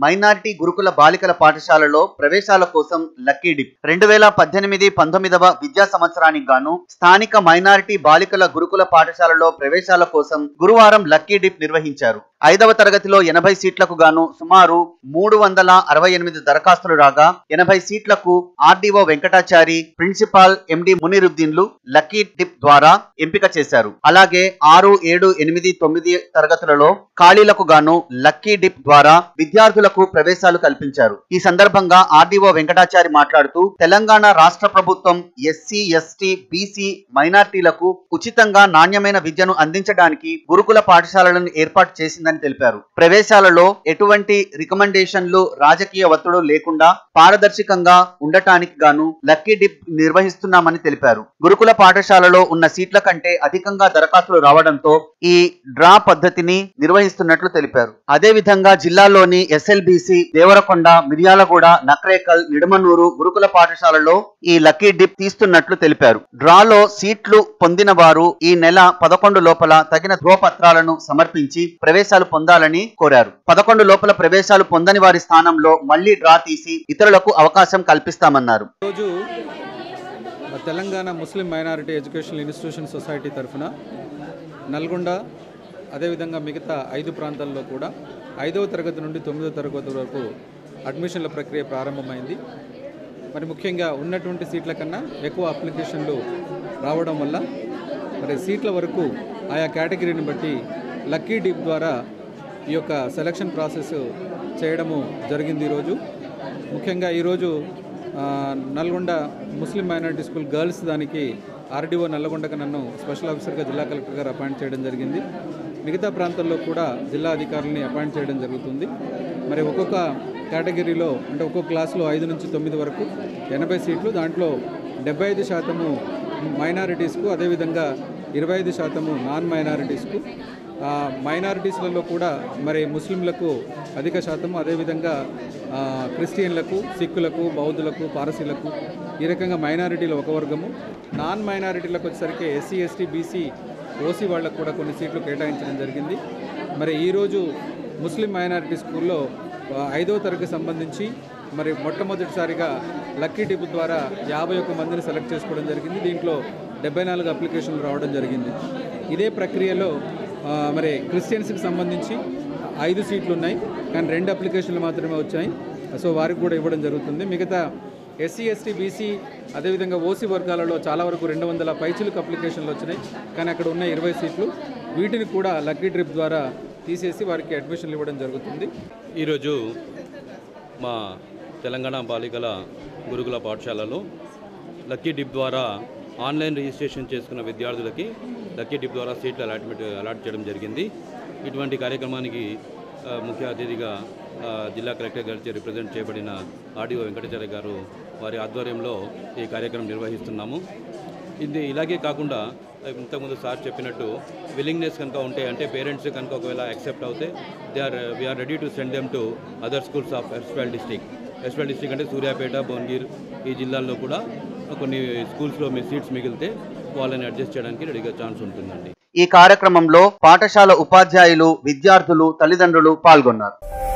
Minority గురుకుల బాలికల పాఠశాలలో ప్రవేశాల కోసం లక్కీ డిప్ 2018-19వ విద్యా సంవత్సరానికి గాను స్థానిక మైనారిటీ బాలికల గురుకుల పాఠశాలలో ప్రవేశాల కోసం గురువారం లక్కీ డిప్ నిర్వహించారు. 5వ తరగతిలో 80 సీట్లకు గాను సుమారు 368 దరఖాస్తులు రాగా 80 సీట్లకు ఆర్డీఓ వెంకటాచారి, ప్రిన్సిపాల్ ఎండి మునిరుద్దీన్లు లక్కీ డిప్ ద్వారా ఎంపిక చేశారు. అలాగే 6, 7, 8, 9 తరగతులలో ఖాళీలకు గాను లక్కీ డిప్ ద్వారా విద్యార్థులకు ప్రవేశాలు కల్పించారు. ఈ సందర్భంగా ఆర్డీఓ వెంకటాచారి మాట్లాడుతూ తెలంగాణ రాష్ట్ర ప్రభుత్వం ఎస్సీ, ఎస్టీ, బీసీ మైనార్టీలకు ఉచితంగా నాణ్యమైన విద్యను అందించడానికి గురుకుల పాఠశాలలను ఏర్పాటు చేసిందని తెలిపారు. ప్రవేశాలలో ఎటువంటి రికమెండేషన్లు, రాజకీయ ఒత్తిడి లేకుండా పారదర్శకంగా ఉండటానికి గాను లక్కీ డిప్ నిర్వహిస్తున్నామని తెలిపారు. గురుకుల పాఠశాలలో ఉన్న సీట్ల కంటే అధికంగా దరఖాస్తులు రావడంతో ఈ డ్రా పద్ధతిని నిర్వహిస్తున్నట్లు తెలిపారు. అదేవిధంగా జిల్లాలోని ఎస్ఎల్బీసీ, దేవరకొండ, మిర్యాలగూడ, నక్రేకల్, నిడమనూరు గురుకుల పాఠశాలలో ఈ లక్కీ డిప్ తీస్తున్నట్లు తెలిపారు. డ్రాలో సీట్లు పొందిన వారు ఈ నెల 11 లోపల తగిన ధ్రువపత్రాలను సమర్పించి ప్రవేశాలు పొందాలని కోరారు. 11 లోపల ప్రవేశాలు పొందని వారి స్థానంలో మళ్లీ డ్రా తీసి ఇతరులకు అవకాశం కల్పిస్తామన్నారు. రోజు Telangana Muslim minority educational institution society తరఫున నల్గొండ అదేవిధంగా మిగతా 5 ప్రాంతాల్లో కూడా 5వ తరగతి నుండి 9వ తరగతి వరకు అడ్మిషన్ల ప్రక్రియ ప్రారంభమైంది. మరి ముఖ్యంగా ఉన్నటువంటి సీట్ల కన్నా ఎక్కువ అప్లికేషన్లు రావడం వల్ల మరి సీట్ల వరకు ఆయా కేటగిరీని బట్టి లక్కీ డిప్ ద్వారా ఈ యొక్క సెలక్షన్ ప్రాసెస్ చేయడము జరిగింది. ఈరోజు ముఖ్యంగా ఈరోజు Nalgonda Muslim minority school girls దానికి ఆర్డీఓ నల్లగొండకు నన్ను స్పెషల్ ఆఫీసర్గా జిల్లా కలెక్టర్ గారు అపాయింట్ చేయడం జరిగింది. మిగతా ప్రాంతాల్లో కూడా జిల్లా అధికారులని అపాయింట్ చేయడం జరుగుతుంది. మరి ఒక్కొక్క కేటగిరీలో అంటే ఒక్కొక్క క్లాస్లో 5 నుంచి 9 వరకు 80 సీట్లు, దాంట్లో 75% మైనారిటీస్కు, అదేవిధంగా 25% నాన్ మైనారిటీస్కు. మైనారిటీస్లలో కూడా మరి ముస్లింలకు అధిక శాతం, అదేవిధంగా క్రిస్టియన్లకు, సిక్కులకు, బౌద్ధులకు, పారసీలకు, ఈ రకంగా మైనారిటీలో ఒక వర్గము. నాన్ మైనారిటీలకు వచ్చేసరికి ఎస్సీ, ఎస్టీ, బీసీ, ఓసీ వాళ్ళకు కూడా కొన్ని సీట్లు కేటాయించడం జరిగింది. మరి ఈరోజు ముస్లిం మైనారిటీ స్కూల్లో 5వ తరగతికి సంబంధించి మరి మొట్టమొదటిసారిగా లక్కీ డిప్ ద్వారా 51 మందిని సెలెక్ట్ చేసుకోవడం జరిగింది. దీంట్లో 74 అప్లికేషన్లు రావడం జరిగింది. ఇదే ప్రక్రియలో మరి క్రిస్టియన్స్కి సంబంధించి 5 సీట్లు ఉన్నాయి, కానీ 2 అప్లికేషన్లు మాత్రమే వచ్చాయి. సో వారికి కూడా ఇవ్వడం జరుగుతుంది. మిగతా ఎస్సీ, ఎస్టీ, బీసీ, అదేవిధంగా ఓసీ వర్గాలలో చాలా వరకు 200 పైచిలకు అప్లికేషన్లు వచ్చినాయి, కానీ అక్కడ ఉన్న 20 సీట్లు వీటిని కూడా లక్కీ డిప్ ద్వారా తీసేసి వారికి అడ్మిషన్లు ఇవ్వడం జరుగుతుంది. ఈరోజు మా తెలంగాణ బాలికల గురుకుల పాఠశాలలో లక్కీ డిప్ ద్వారా ఆన్లైన్ రిజిస్ట్రేషన్ చేసుకున్న విద్యార్థులకి లక్కీ డిప్ ద్వారా సీట్లు అలాట్ చేయడం జరిగింది. ఇటువంటి కార్యక్రమానికి ముఖ్య అతిథిగా జిల్లా కలెక్టర్ గారిచే రిప్రజెంట్ చేయబడిన ఆర్డీఓ వెంకటాచార్య గారు వారి ఆధ్వర్యంలో ఈ కార్యక్రమం నిర్వహిస్తున్నాము. ఇది ఇలాగే కాకుండా ఇంతకుముందు సార్ చెప్పినట్టు విల్లింగ్నెస్ కనుక ఉంటే, అంటే పేరెంట్స్ కనుక ఒకవేళ యాక్సెప్ట్ అవుతే we're ready to send them to other schools of SL district అంటే సూర్యాపేట, భువనగిరి ఈ జిల్లాల్లో కూడా కొన్ని స్కూల్స్లో మీ సీట్స్ మిగిలితే వాళ్ళని అడ్జస్ట్ చేయడానికి రెడీగా ఛాన్స్ ఉంటుందండి. ఈ కార్యక్రమంలో పాఠశాల ఉపాధ్యాయులు, విద్యార్థులు, తల్లిదండ్రులు పాల్గొన్నారు.